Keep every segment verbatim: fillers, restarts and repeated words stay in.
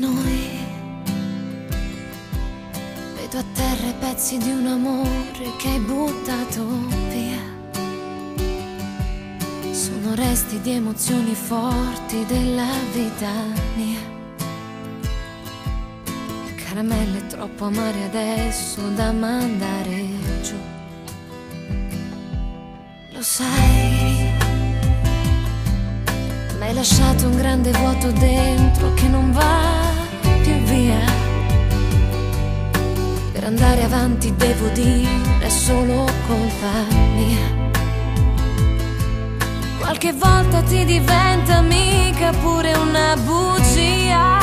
noi. Vedo a terra i pezzi di un amore che hai buttato via. Sono resti di emozioni forti della vita mia. Caramelle troppo amare adesso da mandare giù. Lo sai, m'hai lasciato un grande vuoto dentro che non va più via. Per andare avanti devo dire è solo colpa mia. Qualche volta ti diventa amica pure una bugia.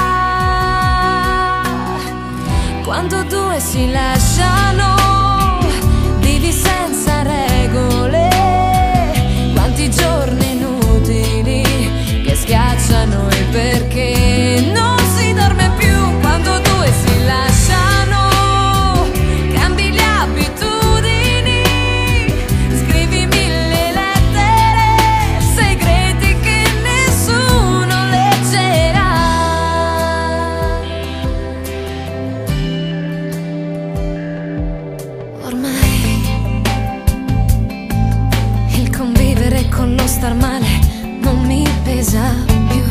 Quando due si lasciano, vivi senza regole. Quanti giorni inutili che schiacciano il perché. Non si dorme più quando due si lasciano. Cambi le abitudini, scrivi mille lettere, segreti che nessuno leggerà. Ormai il convivere con lo star male non mi pesa più.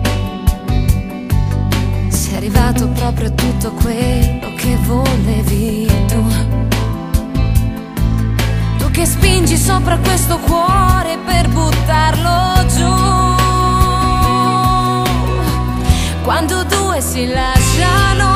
Sei arrivato proprio a tutto quello che volevi tu. Tu che spingi sopra questo cuore per buttarlo giù. Quando due si lasciano,